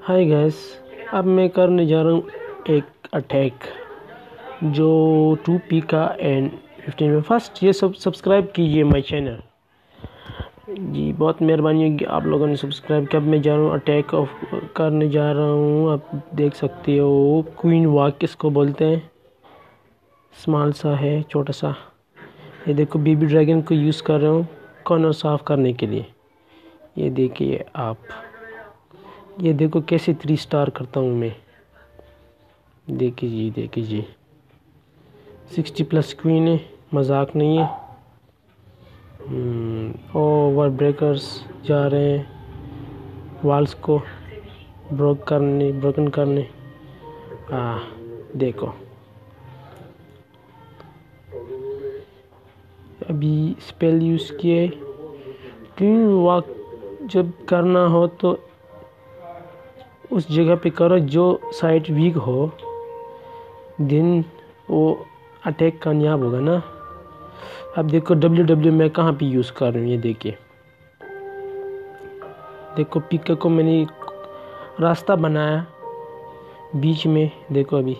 Hi guys, अब मैं करने जा रहा हूँ एक अटैक जो 2 का एंड 15 में। फर्स्ट ये सब सब्सक्राइब कीजिए माय चैनल जी, बहुत मेहरबानी होगी आप लोगों ने सब्सक्राइब किया। अब मैं जा रहा हूँ अटैक ऑफ करने जा रहा हूँ। आप देख सकते हो क्वीन वॉक किसको बोलते हैं। स्मॉल सा है, छोटा सा। ये देखो बेबी ड्रैगन को यूज़ कर रहा हूँ कॉर्नर साफ करने के लिए। ये देखिए आप, ये देखो कैसे 3 स्टार करता हूँ मैं। देखिए 60+ क्वीन है, मजाक नहीं है। ओवर ब्रेकर्स जा रहे हैं वॉल्स को ब्रोकन करने। देखो अभी स्पेल यूज़ किए। क्वीन वॉक जब करना हो तो उस जगह पे करो जो साइड वीक हो, दिन वो अटैक कामयाब होगा ना। अब देखो डब्ल्यू मैं कहाँ पे यूज़ कर रहा हूँ। ये देखो पिका को मैंने रास्ता बनाया बीच में। देखो अभी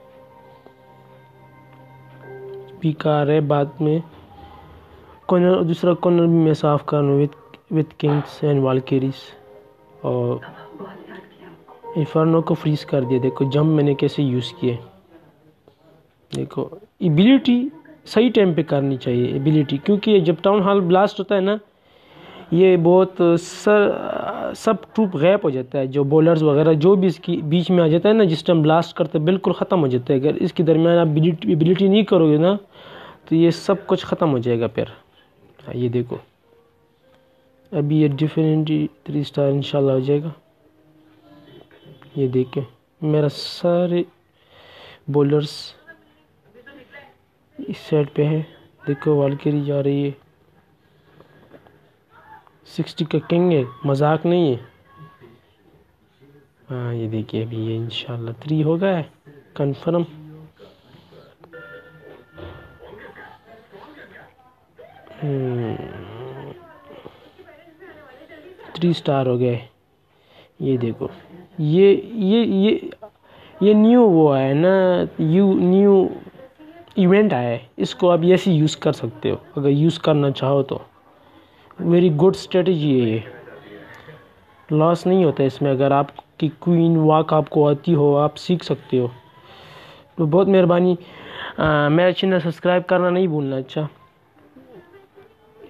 पिका आ रहे, बाद में कॉर्नर, दूसरा कॉर्नर भी मैं साफ कर रहा हूँ विथ किंग्स एंड वालकिरीज। और इन्फर्नो को फ्रीज कर दिया। देखो जंप मैंने कैसे यूज़ किए। देखो एबिलिटी सही टाइम पे करनी चाहिए एबिलिटी, क्योंकि जब टाउन हॉल ब्लास्ट होता है ना, ये बहुत सब ट्रूप गायब हो जाता है। जो बॉलर्स वगैरह जो भी इसकी बीच में आ जाता है ना, जिस टाइम ब्लास्ट करते हैं बिल्कुल ख़त्म हो जाता है। अगर इसके दरमियान आप एबिलिटी नहीं करोगे ना तो ये सब कुछ ख़त्म हो जाएगा फिर। ये देखो अभी ये डिफिनेटली 3 स्टार इंशाल्लाह हो जाएगा। ये देखिए मेरा सारे बॉलर्स इस साइड पे है। देखो वालकिरी जा रही है, 60 का किंग है, मजाक नहीं है। ये देखिए अभी ये इंशाल्लाह 3 हो गया है कंफर्म। थ्री स्टार हो गए। ये देखो ये न्यू वो है ना, न्यू इवेंट आया है। इसको आप ऐसे यूज़ कर सकते हो अगर यूज़ करना चाहो तो। वेरी गुड स्ट्रेटजी है ये, लॉस नहीं होता इसमें। अगर आपकी क्वीन वॉक आपको आती हो, आप सीख सकते हो। तो बहुत मेहरबानी, मेरा चैनल सब्सक्राइब करना नहीं भूलना। अच्छा।